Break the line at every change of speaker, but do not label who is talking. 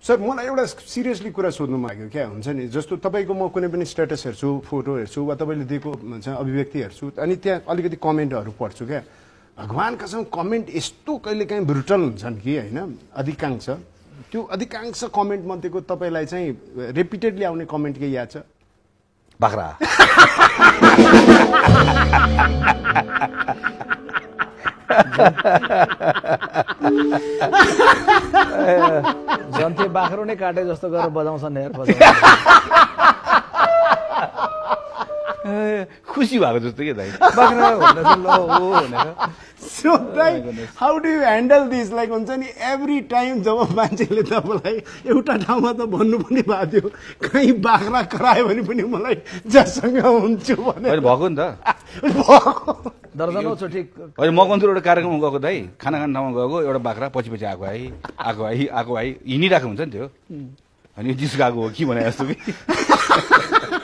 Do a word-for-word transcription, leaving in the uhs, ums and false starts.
sir मलाई एउटा seriously कुरा सोध्नु लाग्यो क्या हुन्छ नि जस्तो तपाईँको म कुनै पनि स्ट्याटस हेर्छु फोटो हेर्छु वा तपाईँले दिएको हुन्छ अभिव्यक्ति हेर्छु अनि त्यहाँ अलिकति कमेन्टहरू पढ्छु क्या भगवान कसम कमेन्ट यस्तो कहिले काहीँ ब्रुटल हुन्छन् कि होइन अधिकांश त्यो अधिकांश कमेन्ट मध्येको तपाईँलाई चाहिँ रिपिटेडली आउने कमेन्ट केही याद छ
बाख्रा
जन्थे बाख्रो नै काटे जस्तो गरेर बजाउँछन् हेर
खुसी भएको जस्तो के दाइ बाख्रा भनेर ल हो भनेर
सो दाइ how do you handle this like हुन्छ नि एभ्री टाइम जब मान्छेले तपाईँलाई एउटा ठाउँमा त भन्नु पनि भएको थियो कहीँ बाख्रा करायो भने पनि मलाई जसँग हुन्छु भनेर
भएको नि त
दर्जनौ चोटि
अहिले मकवानपुर एउटा कार्यक्रममा गएको दाइ खाना खाने ठाउँमा गएको एउटा बाख्रा पछि पछि आएको है आएको है आएको है हिँडिरहेको हुन्छ नि त्यो अनि जिस गएको हो कि भने जस्तो कि